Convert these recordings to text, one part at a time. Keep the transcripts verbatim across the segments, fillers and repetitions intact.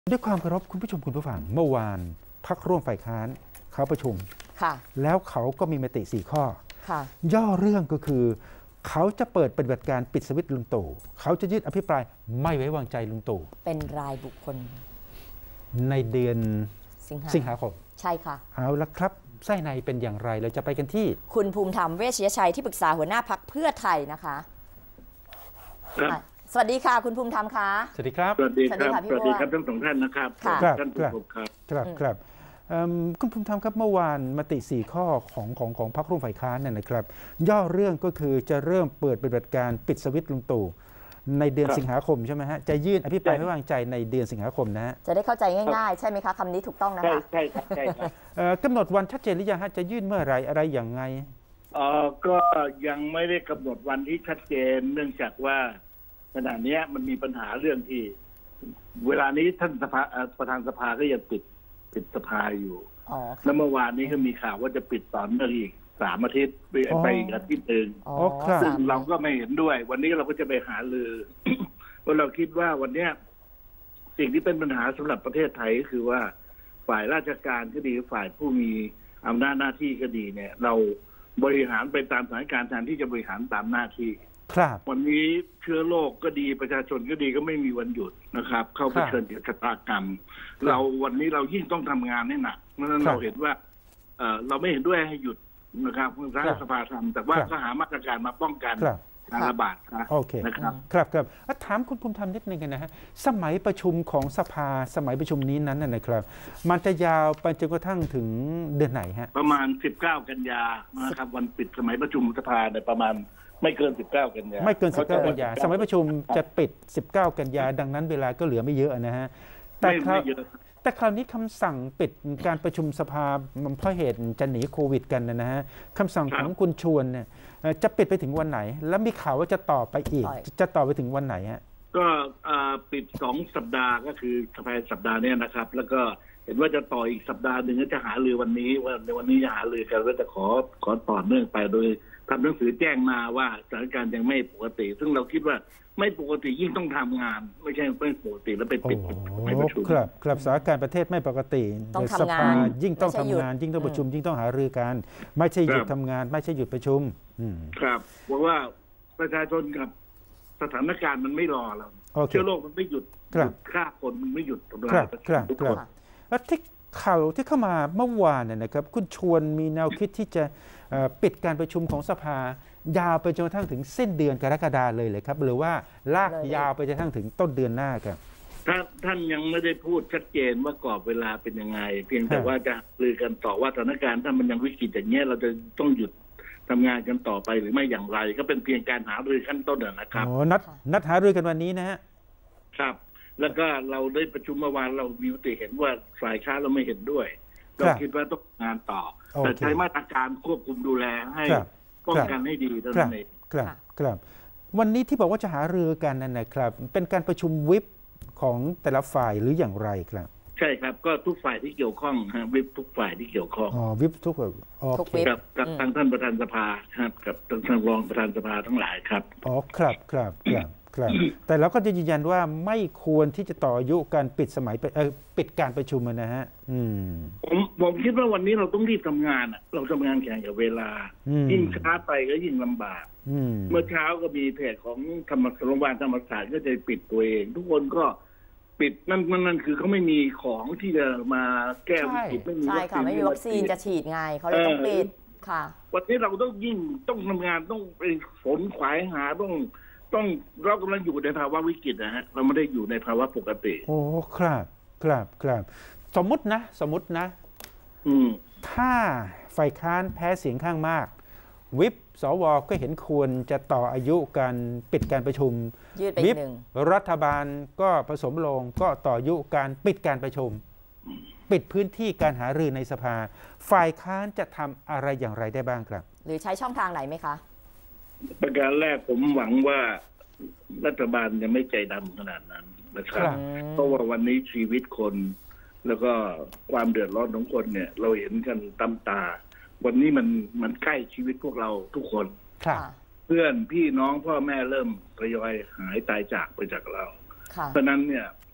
ด้วยความเคารพคุณผู้ชมคุณผู้ฟังเมื่อวานพรรคร่วมฝ่ายค้านเขาประชุมค่ะแล้วเขาก็มีมติสี่ข้อค่ะย่อเรื่องก็คือเขาจะเปิดปฏิบัติการปิดสวิตช์ลุงตู่เขาจะยื่นอภิปรายไม่ไว้วางใจลุงตู่เป็นรายบุคคลในเดือนสิงหาสิงหาคมใช่ค่ะเอาละครับไส้ในเป็นอย่างไรเราจะไปกันที่คุณภูมิธรรมเวชยชัยที่ปรึกษาหัวหน้าพรรคเพื่อไทยนะคะสวัสดีค่ะคุณภูมิธรรมคะสวัสดีครับสวัสดีครับสวัสดีครับทั้งสองท่านนะครับครับท่านผู้ชมครับครับครับคุณภูมิธรรมครับเมื่อวานมติสี่ข้อของของของพรรคร่วมฝ่ายค้านเนี่ยนะครับย่อเรื่องก็คือจะเริ่มเปิดปฏิบัติการปิดสวิตช์ลุงตู่ในเดือนสิงหาคมใช่ไหมฮะจะยื่นอภิปรายไม่วางใจในเดือนสิงหาคมนะฮะจะได้เข้าใจง่ายๆใช่ไหมคะคำนี้ถูกต้องนะคะใช่ใช่ครับใช่ครับกำหนดวันชัดเจนหรือยังฮะจะยื่นเมื่อไรอะไรอย่างไงเออก็ยังไม่ได้กำหนดวันที่ชัดเจนเนื่องจากว่าขณะนี้มันมีปัญหาเรื่องที่เวลานี้ท่านสภาประธานสภาก็ยังปิดปิดสภาอยู่แล้วเมื่อวานนี้ก็มีข่าวว่าจะปิดต่อเนื่องอีกสามอาทิตย์ไปไปอีกอาทิตย์หนึ่งซึ่งเราก็ไม่เห็นด้วยวันนี้เราก็จะไปหาลือเพราะเราคิดว่าวันนี้สิ่งที่เป็นปัญหาสำหรับประเทศไทยก็คือว่าฝ่ายราชการก็ดีฝ่ายผู้มีอำนาจหน้าที่ก็ดีเนี่ยเราบริหารไปตามสถานการณ์แทนที่จะบริหารตามหน้าที่วันนี้เชื้อโรคก็ดีประชาชนก็ดีก็ไม่มีวันหยุดนะครับเข้าเผชิญกับชะตากรรมเราวันนี้เรายิ่งต้องทำงานให้หนักเพราะฉะนั้นเราเห็นว่าเออเราไม่เห็นด้วยให้หยุดนะครับรัฐสภาทำแต่ว่าก็หามาตรการมาป้องกันการระบาดนะครับครับครับถามคุณภูมิธรรมนิดนึงกันนะฮะสมัยประชุมของสภาสมัยประชุมนี้นั้นนะครับมันจะยาวไปจนกระทั่งถึงเดือนไหนฮะประมาณสิบเก้ากันยานะครับวันปิดสมัยประชุมสภาในประมาณไม่เกินสิบเก้ากันยาไม่เกินสิบเก้ากันยาสมัยประชุมจะปิดสิบเก้ากันยาดังนั้นเวลาก็เหลือไม่เยอะนะฮะแต่คราวแต่คราวนี้คำสั่งปิดการประชุมสภาเพราะเหตุจะหนีโควิดกันนะฮะคำสั่งของคุณชวนเนี่ยจะปิดไปถึงวันไหนแล้วมีข่าวว่าจะต่อไปอีกจะต่อไปถึงวันไหนฮะก็ปิดสองสัปดาห์ก็คือภายในสัปดาห์นี้นะครับแล้วก็เห็นว่าจะต่ออีกสัปดาห์หนึ่งก็จะหารือวันนี้ว่าในวันนี้จะหารือกันว่าจะขอขอต่อเนื่องไปโดยทำหนังสือแจ้งมาว่าสถานการณ์ยังไม่ปกติซึ่งเราคิดว่าไม่ปกติยิ่งต้องทำงานไม่ใช่ไม่ปกติแล้วไปปิดไม่ประชุมครับครับสถานการณ์ประเทศไม่ปกติสภายิ่งต้องทำงานยิ่งต้องประชุมยิ่งต้องหารือกันไม่ใช่หยุดทำงานไม่ใช่หยุดประชุมครับเพราะว่าประชาชนกับสถานการณ์มันไม่รอแล้วเชื้อโรคมันไม่หยุดฆ่าคนมันไม่หยุดทำลายทุกคนแล้วที่ข่าวที่เข้ามาเมื่อวานเนี่ยนะครับคุณชวนมีแนวคิดที่จะปิดการประชุมของสภายาวไปจนกระทั่งถึงสิ้นเดือนกรกฎาคมเลยเลยครับหรือว่าลากยาวไปจนกระทั่งถึงต้นเดือนหน้าครับถ้าท่านยังไม่ได้พูดชัดเจนว่ากรอบเวลาเป็นยังไงเพียงแต่ว่าจะลือกันต่อว่าสถานการณ์ถ้ามันยังวิกฤตอย่างนี้เราจะต้องหยุดทำงานกันต่อไปหรือไม่อย่างไรก็เป็นเพียงการหารือขั้นต้นนะครับอ๋อนัดนัดหารือกันวันนี้นะฮะครับแล้วก็เราได้ประชุมเมื่อวานเรามีมติเห็นว่าฝ่ายค้านเราไม่เห็นด้วยเราคิดว่าต้องงานต่อแต่ใช้มาตรการควบคุมดูแลให้ป้องกันให้ดีเท่านั้นเองครับครับวันนี้ที่บอกว่าจะหารือกันนั่นนะครับเป็นการประชุมวิปของแต่ละฝ่ายหรืออย่างไรครับใช่ครับก็ทุกฝ่ายที่เกี่ยวข้องฮะวิปทุกฝ่ายที่เกี่ยวข้องอ๋อวิปทุกฝ่ายกับกับทางท่านประธานสภาครับกับทางรองประธานสภาทั้งหลายครับอ๋อครับครับครับครับแต่เราก็จะยืนยันว่าไม่ควรที่จะต่ออายุการปิดสมัยเอ่อปิดการประชุมนะฮะอืมผมผมคิดว่าวันนี้เราต้องรีบทำงานอ่ะเราทำงานแข่งกับเวลายิ่งช้าไปก็ยิ่งลำบากเมื่อเช้าก็มีเพจของธรรมศาสตร์โรงพยาบาลธรรมศาสตร์ก็จะปิดตัวเองทุกคนก็ปิดนั่นนั่นคือเขาไม่มีของที่จะมาแก้วิกฤตไม่มีวัคซีนไม่มีวัคซีนจะฉีดไงเขาเลยต้องปิดค่ะวันนี้เราต้องยิ่งต้องทำงานต้องไปฝนขวายหาต้องต้องเรากำลังอยู่ในภาวะวิกฤตนะฮะเราไม่ได้อยู่ในภาวะปกติโอ้ครับครับครับสมมุตินะสมมุตินะอืมถ้าฝ่ายค้านแพ้เสียงข้างมากวิปสวก็เห็นควรจะต่ออายุการปิดการประชุมวิปรัฐบาลก็ผสมลงก็ต่ออายุการปิดการประชุมปิดพื้นที่การหารือในสภาฝ่ายค้านจะทำอะไรอย่างไรได้บ้างครับหรือใช้ช่องทางไหนไหมคะประการแรกผมหวังว่ารัฐบาลจะไม่ใจดำขนาดนั้นนะครับเพราะว่าวันนี้ชีวิตคนแล้วก็ความเดือดร้อนของคนเนี่ยเราเห็นกันตำตาวันนี้มันมันใกล้ชีวิตพวกเราทุกคนเพื่อนพี่น้องพ่อแม่เริ่มทยอยหายตายจากไปจากเราเพราะนั้นเนี่ย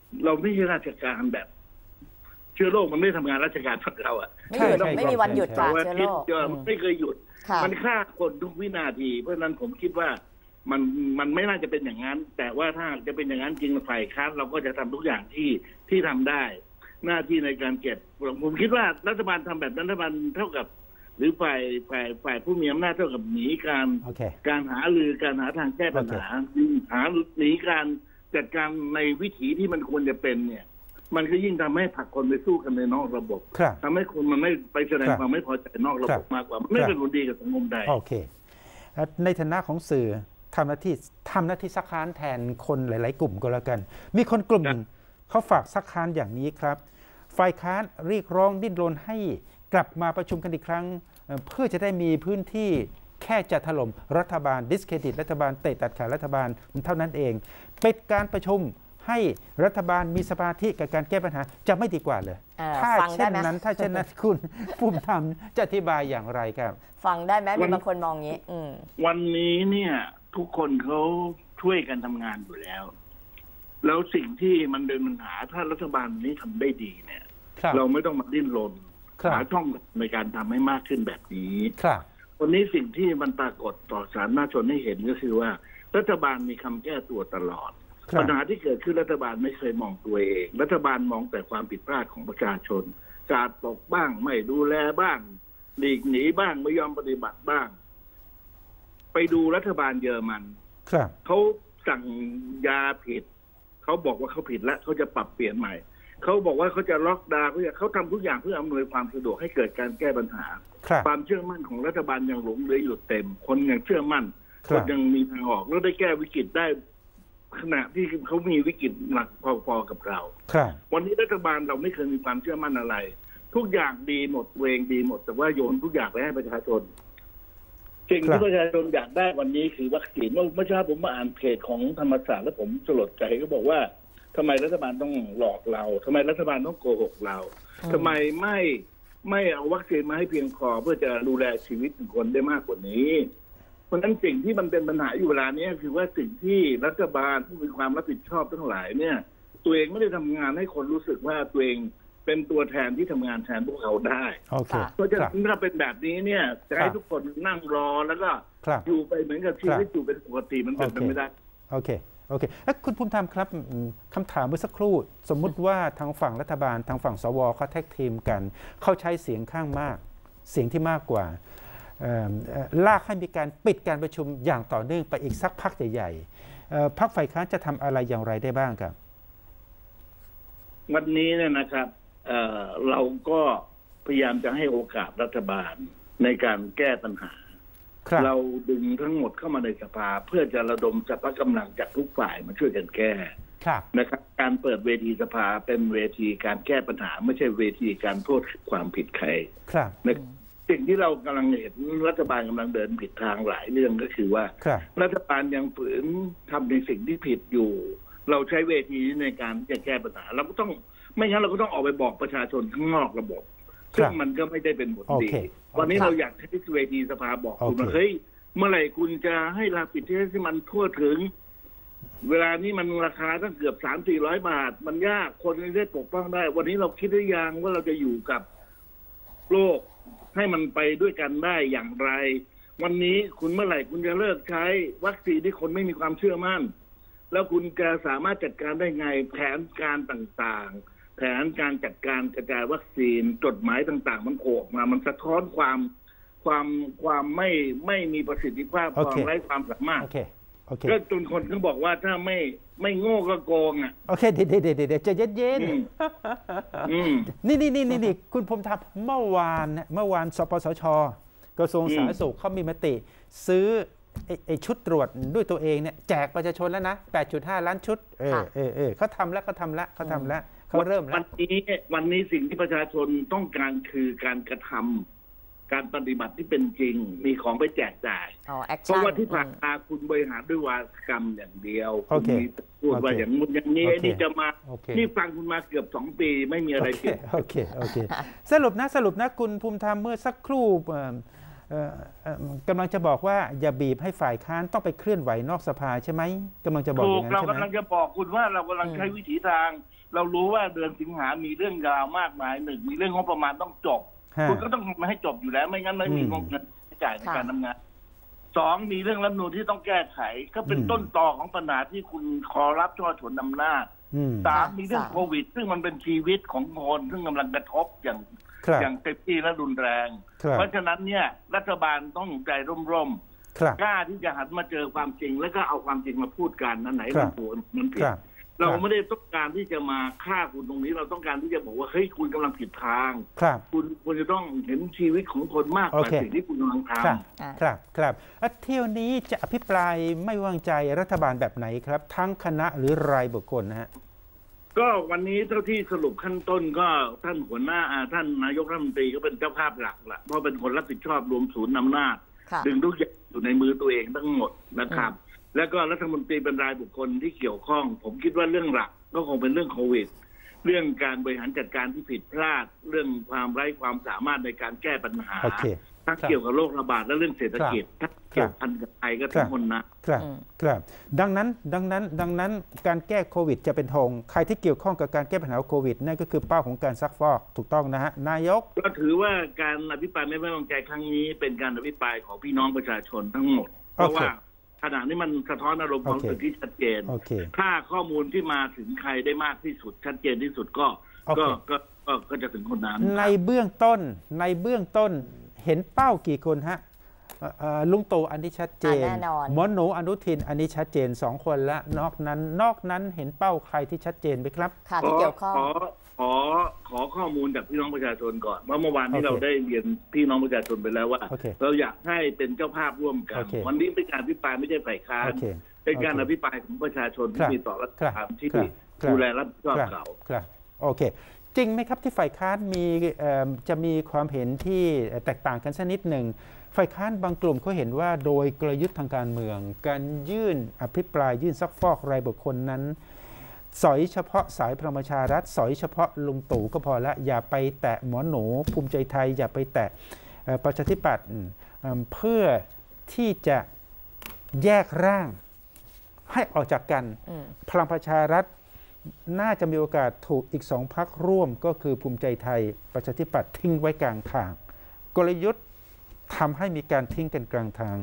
เราไม่ใช่ราชการแบบ เชื้อโรคมันไม่ทำงานราชการของเราอ่ะไม่หยุดไม่มีวันหยุดค่ะเชื้อโรคไม่เคยหยุดมันฆ่าคนทุกวินาทีเพราะฉะนั้นผมคิดว่ามันมันไม่น่าจะเป็นอย่างนั้น แต่ว่าถ้าจะเป็นอย่างนั้นจริงฝ่ายค้านเราก็จะทำทุกอย่างที่ที่ทำได้หน้าที่ในการเก็บผมคิดว่ารัฐบาลทำแบบนั้นรัฐบาลเท่ากับหรือฝ่ายฝ่ายฝ่ายผู้มีอำนาจเท่ากับหนีการ okay. การหาลือการหาทางแก้ปัญหา okay. หาหนีการจัดการในวิถีที่มันควรจะเป็นเนี่ยมันก็ยิ่งทำให้ผลักคนไปสู้กันในนอกระบบทำให้คนมันไม่ไปแสดงความไม่พอใจนอกระบบมากกว่าไม่เป็นผลดีกับสังคมได้โอเคในฐานะของสื่อทำหน้าที่ทำหน้าที่ซักค้านแทนคนหลายๆกลุ่มก็แล้วกันมีคนกลุ่มหนึ่งเขาฝากซักค้านอย่างนี้ครับฝ่ายค้านเรียกร้องดิ้นรนให้กลับมาประชุมกันอีกครั้งเพื่อจะได้มีพื้นที่แค่จะถล่มรัฐบาลดิสเครดิตรัฐบาลเตะตัดขารัฐบาลเท่านั้นเองปิดการประชุมให้รัฐบาลมีสมาธิกับการแก้ปัญหาจะไม่ดีกว่าเลยถ้าเช่นนั้นถ้าเช่นนั้นคุณภูมิธรรมจะอธิบายอย่างไรครับฟังได้ไหมมีบางคนมองงี้วันนี้เนี่ยทุกคนเขาช่วยกันทำงานอยู่แล้วแล้วสิ่งที่มันเป็นปัญหาถ้ารัฐบาลนี้ทำได้ดีเนี่ยเราไม่ต้องมาดิ้นรนหาช่องในการทำให้มากขึ้นแบบนี้วันนี้สิ่งที่มันปรากฏต่อสาธารณชนให้เห็นก็คือว่ารัฐบาลมีคำแก้ตัวตลอดปัญหาที่เกิดขึ้นรัฐบาลไม่เคยมองตัวเองรัฐบาลมองแต่ความผิดพลาดของประชาชนกาดตกบ้างไม่ดูแลบ้างหลีกหนีบ้างไม่ยอมปฏิบัติบ้างไปดูรัฐบาลเยอรมันเขาสั่งยาผิดเขาบอกว่าเขาผิดแล้วเขาจะปรับเปลี่ยนใหม่เขาบอกว่าเขาจะล็อกดาวน์เขาจะเขาทำทุกอย่างเพื่ออำนวยความสะดวกให้เกิดการแก้ปัญหาความเชื่อมั่นของรัฐบาลยังหลงเหลืออยู่เต็มคนยังเชื่อมั่นคนยังมีทางออกแล้วได้แก้วิกฤตได้ขณะที่เขามีวิกฤตหนักพอๆกับเราวันนี้รัฐบาลเราไม่เคยมีความเชื่อมั่นอะไรทุกอย่างดีหมดเวงดีหมดแต่ว่าโยนทุกอย่างไปให้ประชาชนสิ่งที่ประชาชนอยากได้วันนี้คือวัคซีนเมื่อเมื่อเช้าผมมาอ่านเพจของธรรมศาสตร์แล้วผมสลดใจก็บอกว่าทำไมรัฐบาลต้องหลอกเราทำไมรัฐบาลต้องโกหกเราทำไมไม่ไม่เอาวัคซีนมาให้เพียงพอเพื่อจะดูแลชีวิตคนได้มากกว่านี้เพราะฉะนั้นสิ่งที่มันเป็นปัญหาอยู่เวลานี้คือว่าสิ่งที่รัฐบาลผู้มีความรับผิดชอบทั้งหลายเนี่ยตัวเองไม่ได้ทำงานให้คนรู้สึกว่าตัวเองเป็นตัวแทนที่ทำงานแทนพวกเขาได้เพราะฉะนั้นถ้าเป็นแบบนี้เนี่ยจะให้ทุกคนนั่งรอแล้วก็อยู่ไปเหมือนกับชีวิตอยู่เป็นปกติมันเป็นไปไม่ได้โอเคโอเคแล้วคุณภูมิธรรมครับคำถามเมื่อสักครู่สมมุติว่าทางฝั่งรัฐบาลทางฝั่งสวเขาแท็กทีมกันเขาใช้เสียงข้างมากเสียงที่มากกว่าลากให้มีการปิดการประชุมอย่างต่อเนื่องไปอีกสักพักใหญ่ๆพรรคฝ่ายค้านจะทำอะไรอย่างไรได้บ้างครับวันนี้เนี่ยนะครับเอ่อเราก็พยายามจะให้โอกาสรัฐบาลในการแก้ปัญหาเราดึงทั้งหมดเข้ามาในสภาเพื่อจะระดมสรรพกำลังจากทุกฝ่ายมาช่วยกันแก้นะครับการเปิดเวทีสภาเป็นเวทีการแก้ปัญหาไม่ใช่เวทีการโทษความผิดใครนะสิ่งที่เรากำลังเห็นรัฐบาลกำลังเดินผิดทางหลายเรื่องก็คือว่ารัฐบาลยังฝืนทำในสิ่งที่ผิดอยู่เราใช้เวทีในการจะแก้ปัญหาเราก็ต้องไม่งั้นเราก็ต้องออกไปบอกประชาชนข้างนอกระบบซึ่งมันก็ไม่ได้เป็นผลดีวันนี้เราอยากใช้เวทีสภาบอกคุณว่าเฮ้ยเมื่อไหร่คุณจะให้ราปิดเทสที่มันทั่วถึงเวลานี้มันราคาตั้งเกือบสามสี่ร้อยบาทมันยากคนจะได้ปกป้องได้วันนี้เราคิดได้ยังว่าเราจะอยู่กับโลกให้มันไปด้วยกันได้อย่างไรวันนี้คุณเมื่อไหร่คุณจะเลิกใช้วัคซีนที่คนไม่มีความเชื่อมั่นแล้วคุณจะสามารถจัดการได้ไงแผนการต่างๆแผนการจัดการกระจายวัคซีนจดหมายต่างๆมันโผล่ออกมามันสะท้อนความความความไม่ไม่มีประสิทธิภาพความไร้ความสามารถก็จนคนเขาบอกว่าถ้าไม่ไม่โง่ก็โกงอ่ะโอเคเดี๋ยวเดี๋ยวเดี๋ยวจะเย็นเย็นนี่นี่นี่นี่คุณภูมิธรรมเมื่อวานเมื่อวานสปสชกระทรวงสาธารณสุขเขามีมติซื้อไอ้ชุดตรวจด้วยตัวเองเนี่ยแจกประชาชนแล้วนะ แปดจุดห้า ล้านชุดเออเออเออเขาทำแล้วเขาทำแล้วเขาทำแล้วเขาเริ่มแล้ววันนี้วันนี้สิ่งที่ประชาชนต้องการคือการกระทำการปฏิบัติที่เป็นจริงมีของไปแจกจ่ายเพราะว่าที่ผ่านมาคุณบริหารด้วยวาทกรรมอย่างเดียวคุณมีพูดว่าอย่างนู้นอย่างนี้นี่จะมานี่ฟังคุณมาเกือบสองปีไม่มีอะไรเกิดโอเคโอเคสรุปนะสรุปนะคุณภูมิธรรมเมื่อสักครู่กำลังจะบอกว่าอย่าบีบให้ฝ่ายค้านต้องไปเคลื่อนไหวนอกสภาใช่ไหมกำลังจะบอกอย่างนั้นใช่ไหมเรากำลังจะบอกคุณว่าเรากำลังใช้วิถีทางเรารู้ว่าเดือนสิงหามีเรื่องราวมากมายหนึ่งมีเรื่องงบประมาณต้องจบคุณก็ต้องมาให้จบอยู่แล้วไม่งั้นไม่มีเงินจ่ายในการทำงานสองมีเรื่องรัฐธรรมนูญที่ต้องแก้ไขก็เป็นต้นตอของปัญหาที่คุณขอรับช่อฉนอำนาจสามมีเรื่องโควิดซึ่งมันเป็นชีวิตของคนซึ่งกำลังกระทบอย่างอย่างเต็มที่และรุนแรงเพราะฉะนั้นเนี่ยรัฐบาลต้องใจร่มๆกล้าที่จะหันมาเจอความจริงแล้วก็เอาความจริงมาพูดกันนั่นไหนมันถูกมันผิดเราไม่ได้ต้องการที่จะมาฆ่าคุณตรงนี้เราต้องการที่จะบอกว่าเฮ้ยคุณกำลังผิดทางคุณควรจะต้องเห็นชีวิตของคนมากกว่าสิ่งที่คุณกำลังทำครับครับเที่ยวนี้จะอภิปรายไม่วางใจรัฐบาลแบบไหนครับทั้งคณะหรือรายบุคคลนะฮะก็วันนี้เท่าที่สรุปขั้นต้นก็ท่านหัวหน้าท่านนายกรัฐมนตรีก็เป็นเจ้าภาพหลักแหละเพราะเป็นคนรับผิดชอบรวมศูนย์อำนาจดึงทุกอย่างอยู่ในมือตัวเองทั้งหมดนะครับแล้วก็รัฐมนตรีเป็นรายบุคคลที่เกี่ยวข้องผมคิดว่าเรื่องหลักก็คงเป็นเรื่องโควิดเรื่องการบริหารจัดการที่ผิดพลาดเรื่องความไร้ความสามารถในการแก้ปัญหาทั้งเกี่ยวกับโรคระบาดและเรื่องเศรษฐกิจทั้งเกี่ยวพันกับไทยก็ทั้งคนนะครับครับดังนั้นดังนั้นดังนั้นการแก้โควิดจะเป็นธงใครที่เกี่ยวข้องกับการแก้ปัญหาโควิดนั่นก็คือเป้าของการซักฟอกถูกต้องนะฮะนายกก็ถือว่าการอภิปรายไม่ไว้วางใจครั้งนี้เป็นการอภิปรายของพี่น้องประชาชนทั้งหมดเพราะว่าขณะนี้มันสะท้อนอารมณ์ความรู้สึกที่ชัดเจนถ้าข้อมูลที่มาถึงใครได้มากที่สุดชัดเจนที่สุดก็ก็ก็ก็จะถึงคนนั้นในเบื้องต้นในเบื้องต้นเห็นเป้ากี่คนฮะลุงตู่อันนี้ชัดเจนหมอหนูอนุทินอันนี้ชัดเจนสองคนละนอกนั้นนอกนั้นเห็นเป้าใครที่ชัดเจนไหมครับค่ะที่เกี่ยวข้องขอขอขอข้อมูลจากพี่น้องประชาชนก่อนว่าเมื่อวานที่เราได้เรียนพี่น้องประชาชนไปแล้วว่าเราอยากให้เป็นเจ้าภาพร่วมกันวันนี้เป็นการอภิปรายไม่ใช่ฝ่ายค้านเป็นการอภิปรายของประชาชนที่มีต่อรัฐบาลที่ดูแลรับผิดชอบเขาครับโอเคจริงไหมครับที่ฝ่ายค้านมีจะมีความเห็นที่แตกต่างกันสักนิดหนึ่งฝ่ายค้านบางกลุ่มเขาเห็นว่าโดยกลยุทธ์ทางการเมืองการยื่นอภิปรายยื่นซักฟอกรายบุคคลนั้นสอยเฉพาะสายพลังประชารัฐสอยเฉพาะลุงตู่ก็พอละอย่าไปแตะหมอหนูภูมิใจไทยอย่าไปแตะประชาธิปัตย์เพื่อที่จะแยกร่างให้ออกจากกันพลังประชารัฐน่าจะมีโอกาสถูกอีกสองพรรคร่วมก็คือภูมิใจไทยประชาธิปัตย์ทิ้งไว้กลางทางกลยุทธ์ทำให้มีการทิ้งกันกลางทาง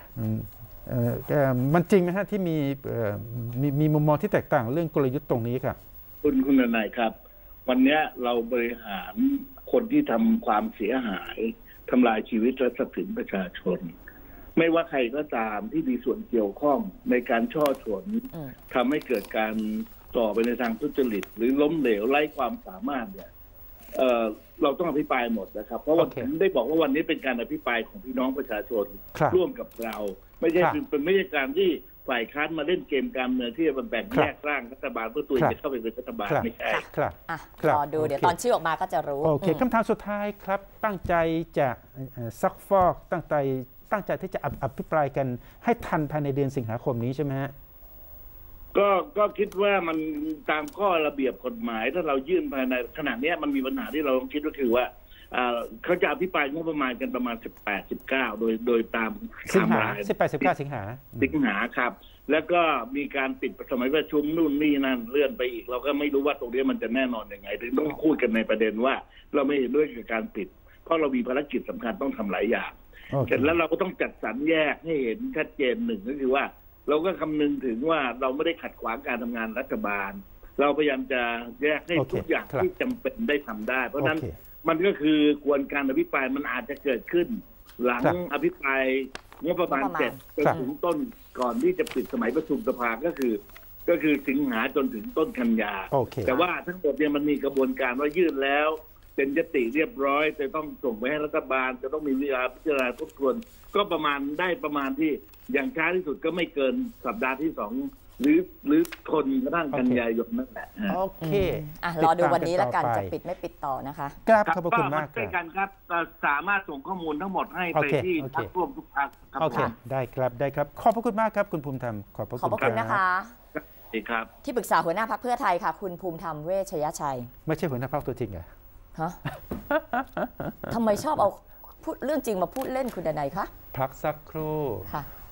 มันจริงไหมฮะที่มีมีมีมุมมองที่แตกต่างเรื่องกลยุทธ์ตรงนี้ครับคุณคุณนายครับวันนี้เราบริหารคนที่ทำความเสียหายทำลายชีวิตและทรัพย์สินประชาชนไม่ว่าใครก็ตามที่มีส่วนเกี่ยวข้องในการช่อฉนทำให้เกิดการต่อไปในทางทุจริตหรือล้มเหลวไร้ความสามารถเนี่ยเอ่อเราต้องอภิปรายหมดนะครับเพราะว่าผมได้บอกว่าวันนี้เป็นการอภิปรายของพี่น้องประชาชนร่วมกับเราไม่ใช่เป็นไม่ใช่การที่ฝ่ายค้านมาเล่นเกมการเมืองที่จะแบ่งแยกร่างรัฐบาลเพื่อตัวจะเข้าไปเป็นรัฐบาลไม่ใช่ครับรอดูเดี๋ยวตอนชื่อออกมาก็จะรู้โอเคคำถามสุดท้ายครับตั้งใจจะซักฟอกตั้งใจตั้งใจที่จะอภิปรายกันให้ทันภายในเดือนสิงหาคมนี้ใช่ไหมฮะก็ก็คิดว่ามันตามข้อระเบียบกฎหมายถ้าเรายื่นภายในขณะนี้มันมีปัญหาที่เราต้องคิดก็คือว่าเขาจะอภิปรายงบประมาณกันประมาณสิบแปด สิบเก้าโดยโดยตามสิงหาสิบแปด สิบเก้าสิงหาสิงหาครับแล้วก็มีการปิดสมัยประชุมนู่นนี่นั่นเลื่อนไปอีกเราก็ไม่รู้ว่าตรงนี้มันจะแน่นอนยังไงถึงต้องพูดกันในประเด็นว่าเราไม่เห็นด้วยกับการปิดเพราะเรามีภารกิจสำคัญต้องทำหลายอย่างเสร็จแล้วเราก็ต้องจัดสรรแยกให้เห็นชัดเจนหนึ่งก็คือว่าเราก็คำนึงถึงว่าเราไม่ได้ขัดขวางการทำงานรัฐบาลเราพยายามจะแยกให้ทุกอย่างที่จำเป็นได้ทำได้เพราะนั้นมันก็คือกวนการอภิปรายมันอาจจะเกิดขึ้นหลังอภิปรายงบประมาณเสร็จจนถึงต้นก่อนที่จะปิดสมัยประชุมสภาก็คือก็คือสิงหาจนถึงต้นกันยาแต่ว่าทั้งหมดเนี่ยมันมีกระบวนการว่ายื่นแล้วเป็นยติเรียบร้อยจะต้องส่งไปให้รัฐบาลจะต้องมีเวลาพิจารณาทบทวนก็ประมาณได้ประมาณที่อย่างช้าที่สุดก็ไม่เกินสัปดาห์ที่สองหรือหรือทนกระทั่งกันยายนนั่นแหละโอเคอ่ะรอดูวันนี้แล้วกันจะปิดไม่ปิดต่อนะคะครับขอบคุณมากครับกันครับสามารถส่งข้อมูลทั้งหมดให้ไปที่พรรคร่วมทุกพรรคครับโอเคได้ครับได้ครับขอบพระคุณมากครับคุณภูมิธรรมขอบพระคุณนะคะครับที่ปรึกษาหัวหน้าพรรคเพื่อไทยค่ะคุณภูมิธรรมเวชยชัยไม่ใช่หัวหน้าพรรคตัวจริงเหรอฮะทำไมชอบเอาพูดเรื่องจริงมาพูดเล่นคุณดนัยคะพักสักครู่ค่ะ